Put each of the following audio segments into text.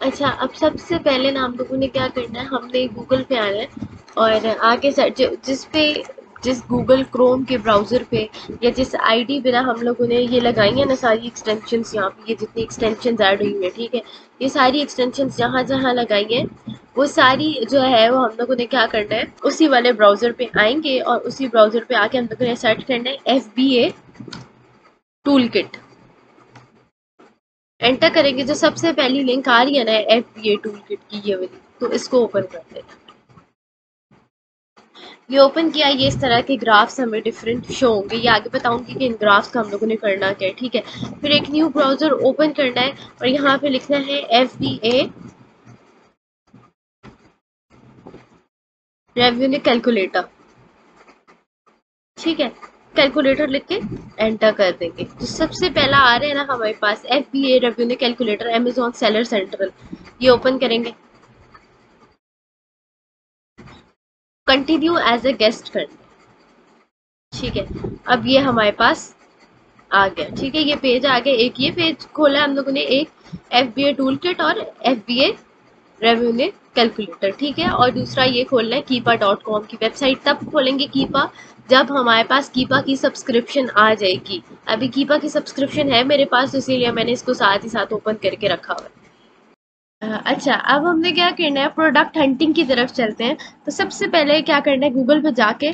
अच्छा, अब सबसे पहले ना हम लोगों ने क्या करना है, हमने गूगल पे आना है और आगे जिस गूगल क्रोम के ब्राउज़र पे या जिस आईडी पे ना हम लोगों ने ये लगाई है ना सारी एक्सटेंशंस, यहाँ पे ये जितनी एक्सटेंशंस ऐड हुई हैं, ठीक है, ये सारी एक्सटेंशंस जहाँ जहाँ लगाई हैं वो सारी जो है वो हम लोगों ने क्या करना है, उसी वाले ब्राउज़र पे आएंगे और उसी ब्राउज़र पे आके हम लोगों ने सर्च करना है FBA टूल किट। एंटर करेंगे जो सबसे पहली लिंक आ रही है ना FBA टूल किट की, ये वाली, तो इसको ओपन कर देना। ये ओपन किया, ये इस तरह के ग्राफ्स हमें डिफरेंट शो होंगे, ये आगे बताऊंगी कि इन ग्राफ्स का हम लोगों ने करना क्या है, ठीक है। फिर एक न्यू ब्राउजर ओपन करना है और यहाँ पे लिखना है FBA रेवेन्यू कैलकुलेटर, ठीक है। कैलकुलेटर लिख के एंटर कर देंगे तो सबसे पहला आ रहा है ना हमारे पास FBA revenue calculator Amazon seller central, ये ओपन करेंगे, कंटिन्यू एज ए गेस्ट करना, ठीक है। अब ये हमारे पास आ गया, ठीक है, ये पेज आ गया। एक ये पेज खोला हम लोगों ने, एक FBA टूल किट और FBA रेवेन्यू कैलकुलेटर, ठीक है। और दूसरा ये खोलना है कीपा.com की वेबसाइट, तब खोलेंगे कीपा जब हमारे पास कीपा की सब्सक्रिप्शन आ जाएगी। अभी कीपा की सब्सक्रिप्शन है मेरे पास, तो इसीलिए मैंने इसको साथ ही साथ ओपन करके रखा हुआ है। अच्छा, अब हमने क्या करना है, प्रोडक्ट हंटिंग की तरफ चलते हैं। तो सबसे पहले क्या करना है, गूगल पे जाके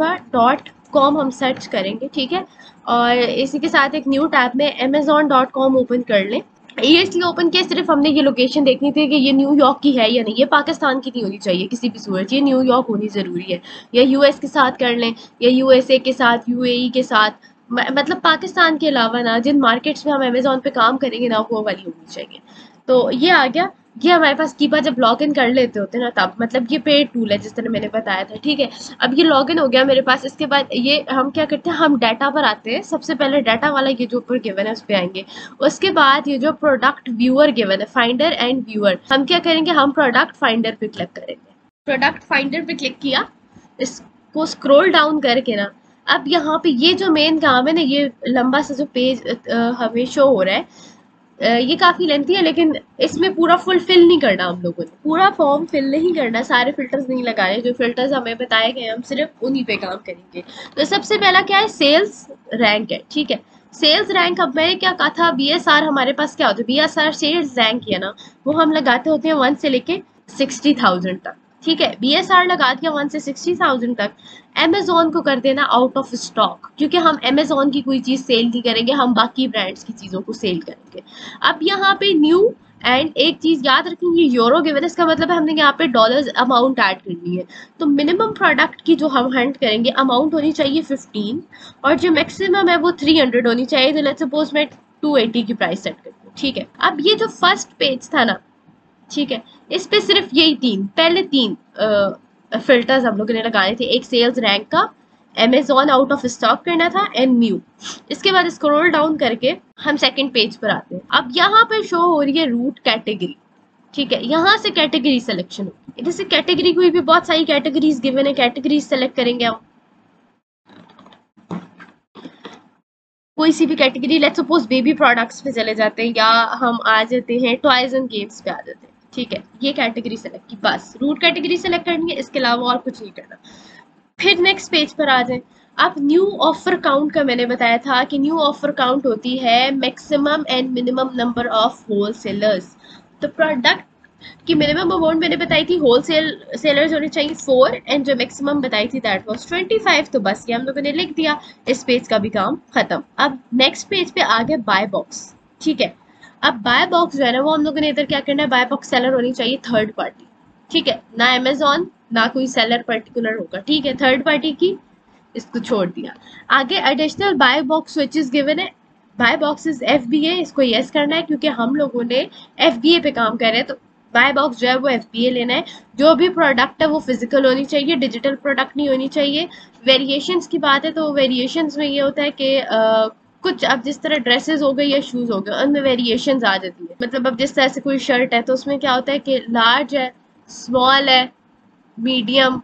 कीपा.com हम सर्च करेंगे, ठीक है। और इसी के साथ एक न्यू टैब में amazon.com ओपन कर लें। ये इसलिए ओपन किया, सिर्फ हमने ये लोकेशन देखनी थी कि ये न्यूयॉर्क की है या नहीं, ये पाकिस्तान की नहीं होनी चाहिए किसी भी सूरत, ये न्यूयॉर्क होनी ज़रूरी है। या US के साथ कर लें, या USA के साथ, UAE के साथ, मतलब पाकिस्तान के अलावा ना जिन मार्केट्स में हम अमेजोन पे काम करेंगे ना वो वाली होनी चाहिए। तो ये आ गया। ये हमारे पास कीपा जब लॉग इन कर लेते होते हैं ना तब, मतलब ये पेड टूल है जिस तरह मैंने बताया था, ठीक है। अब ये लॉग इन हो गया मेरे पास। इसके बाद ये हम क्या करते हैं, हम डाटा पर आते हैं। सबसे पहले डाटा वाला ये जो ऊपर गिवन है उस पर आएंगे। उसके बाद ये जो प्रोडक्ट व्यूअर गिवन है, फाइंडर एंड व्यूअर, हम क्या करेंगे, हम प्रोडक्ट फाइंडर पे क्लिक करेंगे। प्रोडक्ट फाइंडर पे क्लिक किया, इसको स्क्रॉल डाउन करके ना, अब यहाँ पे ये जो मेन काम है ना, ये लंबा सा जो पेज हमें शो हो रहा है, ये काफ़ी लेंथी है, लेकिन इसमें पूरा फुलफिल नहीं करना हम लोगों ने, पूरा फॉर्म फिल नहीं करना, सारे फिल्टर्स नहीं लगाने। जो फिल्टर्स हमें बताए गए हम सिर्फ उन्हीं पे काम करेंगे। तो सबसे पहला क्या है, सेल्स रैंक है, ठीक है। सेल्स रैंक, अब मैंने क्या कहा था, BSR हमारे पास क्या होता है, BSR सेल्स रैंक है ना, वो हम लगाते होते हैं 1 से लेके 60,000 तक, ठीक है। BSR लगा दिया 1 से 60,000 तक। अमेजोन को कर देना आउट ऑफ स्टॉक, क्योंकि हम अमेजोन की कोई चीज़ सेल नहीं करेंगे, हम बाकी ब्रांड्स की चीज़ों को सेल करेंगे। अब यहाँ पे न्यू, एंड एक चीज़ याद रखेंगे, यूरो गिवन, इसका मतलब है हमने यहाँ पे डॉलर्स अमाउंट ऐड करनी है। तो मिनिमम प्रोडक्ट की जो हम हंट करेंगे अमाउंट होनी चाहिए 15, और जो मैक्सिमम है वो 300 होनी चाहिए। तो लेट्स सपोज मैं 280 की प्राइस सेट करती हूँ, ठीक है। अब ये जो फर्स्ट पेज था ना, ठीक है, इस पे सिर्फ यही पहले तीन फिल्टर्स हम लोगों ने लगाए थे। एक सेल्स रैंक का, अमेजोन आउट ऑफ स्टॉक करना था, एंड न्यू। इसके बाद स्क्रॉल डाउन करके हम सेकंड पेज पर आते हैं। अब यहाँ पे शो हो रही है रूट कैटेगरी, ठीक है। यहाँ से कैटेगरी सिलेक्शन होगी, जैसे कैटेगरी कोई भी बहुत सारी कैटेगरीज गिवन है, कैटेगरीज सेलेक्ट करेंगे हम, कोई सी भी category. Let's suppose baby products पे चले जाते हैं, या हम आ जाते हैं टॉयज एंड गेम्स पे आ जाते हैं, ठीक है। ये कैटेगरी सेलेक्ट की, बस रूट कैटेगरी सेलेक्ट करनी है, इसके अलावा और कुछ नहीं करना। फिर नेक्स्ट पेज पर आ जाए। अब न्यू ऑफर काउंट का मैंने बताया था कि न्यू ऑफर काउंट होती है maximum and minimum number of whole sellers. तो प्रोडक्ट की मिनिमम अमाउंट मैंने बताई थी, होलसेल सेलर्स होने चाहिए 4, एंड जो मैक्सिमम बताई थी दैट वाज 25। तो बस ये हम लोगों ने लिख दिया, इस पेज का भी काम खत्म। अब नेक्स्ट पेज पे आ गया बाय बॉक्स, ठीक है। अब बाय बॉक्स जो है ना, वो हम लोगों ने इधर क्या करना है, बाय बॉक्स सेलर होनी चाहिए थर्ड पार्टी, ठीक है। ना अमेजोन ना कोई सेलर पर्टिकुलर होगा, ठीक है, थर्ड पार्टी की, इसको छोड़ दिया। आगे additional buy box switches given है, बाय बॉक्स इज FBA, इसको यस करना है क्योंकि हम लोगों ने FBA पे काम कर रहे हैं। तो बाय बॉक्स जो है वो FBA लेना है। जो भी प्रोडक्ट है वो फिजिकल होनी चाहिए, डिजिटल प्रोडक्ट नहीं होनी चाहिए। वेरिएशंस की बात है तो वेरिएशंस में ये होता है कि कुछ अब जिस तरह ड्रेसेस हो गए या शूज हो गए, उनमें वेरिएशंस आ जाती है। मतलब अब जिस तरह से कोई शर्ट है तो उसमें क्या होता है कि लार्ज है, स्मॉल है, मीडियम,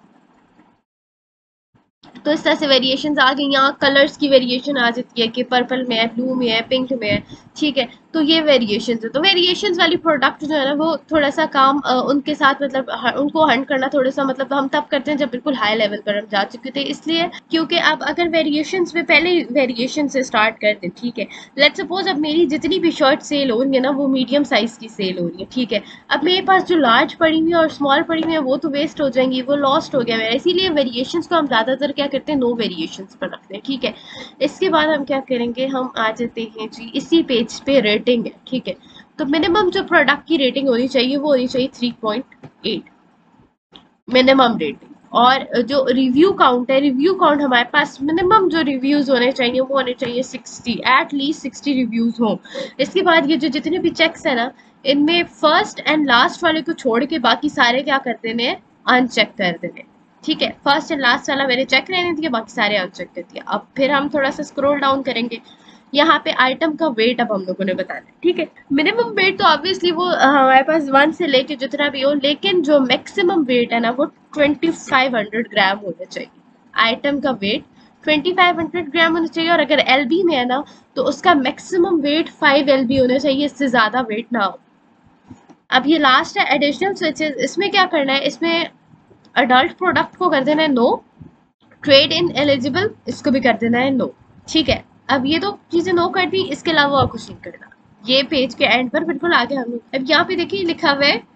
तो इस तरह से वेरिएशंस आ गई। यहाँ कलर्स की वेरिएशन आ जाती है कि पर्पल में है, ब्लू में है, पिंक में है, ठीक है। तो ये वेरिएशन है। तो वेरिएशंस वाली प्रोडक्ट जो है ना वो थोड़ा सा काम उनके साथ मतलब उनको हंट करना थोड़ा सा मतलब हम तब करते हैं जब बिल्कुल हाई लेवल पर हम जा चुके थे, इसलिए क्योंकि अब अगर वेरिएशंस में पहले वेरिएशन से स्टार्ट कर दें, ठीक है। लेट्स सपोज अब मेरी जितनी भी शर्ट सेल हो रही है ना वो मीडियम साइज की सेल हो रही है, ठीक है। अब मेरे पास जो लार्ज पड़ी हुई है और स्मॉल पड़ी हुई है वो तो वेस्ट हो जाएंगी, वो लॉस्ट हो गया मेरा, इसीलिए वेरिएशंस को हम ज़्यादातर क्या करते हैं, नो वेरिएशंस पर रखते हैं, ठीक है। इसके बाद हम क्या करेंगे, हम आ जाते हैं जी इसी पेज पे रेटिंग है, ठीक है। तो मिनिमम जो प्रोडक्ट की रेटिंग होनी चाहिए वो होनी चाहिए 3.8 मिनिमम रेटिंग। और जो रिव्यू काउंट है, रिव्यू काउंट हमारे पास मिनिमम जो रिव्यूज होने चाहिए वो होने चाहिए 60, एटलीस्ट 60 रिव्यूज हों। इसके बाद ये जो जितने भी चेक्स है ना, इनमें फर्स्ट एंड लास्ट वाले को छोड़ के बाकी सारे क्या कर देने, अनचेक कर देने, ठीक है। फर्स्ट एंड लास्ट वाला मैंने चेक रहने दिया, बाकी सारे अनचेक कर दिया। अब फिर हम थोड़ा सा स्क्रॉल डाउन करेंगे, यहाँ पे आइटम का वेट अब हम लोगों ने बताना है, ठीक है। मिनिमम वेट तो ऑब्वियसली वो हमारे पास 1 से लेके जितना भी हो, लेकिन जो मैक्सिमम वेट है ना वो 2500 ग्राम होना चाहिए। आइटम का वेट 2500 ग्राम होना चाहिए, और अगर एलबी में है ना तो उसका मैक्सिमम वेट 5 एलबी होना चाहिए, इससे ज्यादा वेट ना हो। अब ये लास्ट है एडिशनल स्विचेस, इसमें क्या करना है, इसमें अडल्ट प्रोडक्ट को कर देना है नो, ट्रेड इन एलिजिबल इसको भी कर देना है नो, ठीक है। अब ये तो चीजें नो कर दी, इसके अलावा और कुछ नहीं करना। ये पेज के एंड पर बिल्कुल आगे हम अब यहाँ पे देखिए लिखा हुआ है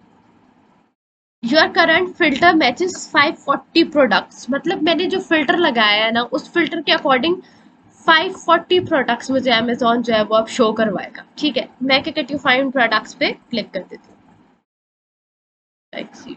your current filter matches 540 products, मतलब मैंने जो फिल्टर लगाया है ना उस फिल्टर के अकॉर्डिंग 540 प्रोडक्ट्स मुझे अमेजोन जो है वो अब शो करवाएगा, ठीक है। मैं क्या करती हूँ, फाइंड प्रोडक्ट्स पे क्लिक कर देती हूँ।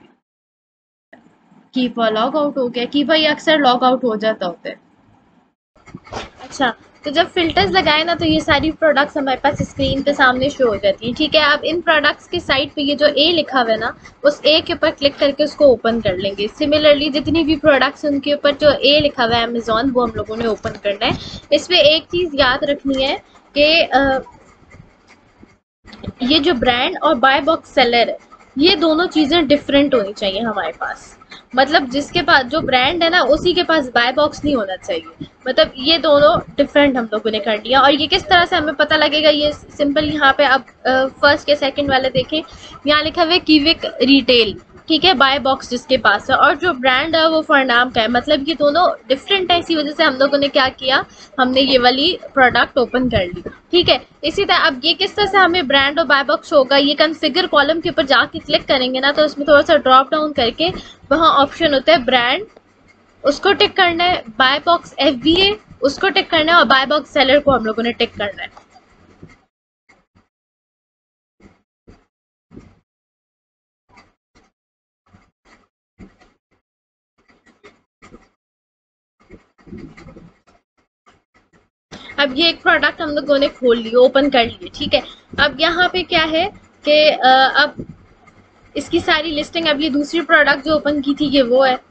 कीपर लॉग आउट हो गया, कीपर ये अक्सर लॉग आउट हो जाता होता है। अच्छा, तो जब फिल्टर्स लगाए ना तो ये सारी प्रोडक्ट्स हमारे पास स्क्रीन पे सामने शो हो जाती हैं, ठीक है। अब इन प्रोडक्ट्स के साइड पे ये जो ए लिखा हुआ है ना, उस ए के ऊपर क्लिक करके उसको ओपन कर लेंगे। सिमिलरली जितनी भी प्रोडक्ट्स उनके ऊपर जो ए लिखा हुआ है अमेजोन, वो हम लोगों ने ओपन करना है। इसमें एक चीज़ याद रखनी है कि ये जो ब्रांड और बाय बॉक्स सेलर है, ये दोनों चीज़ें डिफरेंट होनी चाहिए हमारे पास। मतलब जिसके पास जो ब्रांड है ना उसी के पास बाय बॉक्स नहीं होना चाहिए, मतलब ये दोनों डिफरेंट हम लोगों ने कर लिया। और ये किस तरह से हमें पता लगेगा, ये सिंपल यहाँ पे अब फर्स्ट या सेकंड वाले देखें, यहाँ लिखा हुआ है कीविक रिटेल, ठीक है, बाय बॉक्स जिसके पास है, और जो ब्रांड है वो फरनाम का है, मतलब ये दोनों डिफरेंट है। इसी वजह से हम लोगों ने क्या किया, हमने ये वाली प्रोडक्ट ओपन कर ली, ठीक है। इसी तरह अब ये किस तरह से हमें ब्रांड और बाय बॉक्स होगा, ये कॉन्फ़िगर कॉलम के ऊपर जाके क्लिक करेंगे ना तो उसमें थोड़ा सा ड्रॉप डाउन करके वहाँ ऑप्शन होता है ब्रांड, उसको टिक करना है, बाय बॉक्स FBA उसको टिक करना है, और बाय बॉक्स सेलर को हम लोगों ने टिक करना है। अब ये एक प्रोडक्ट हम लोगों ने खोल लिया, ओपन कर लिए, ठीक है। अब यहाँ पे क्या है कि अब इसकी सारी लिस्टिंग, अब ये दूसरी प्रोडक्ट जो ओपन की थी ये वो है,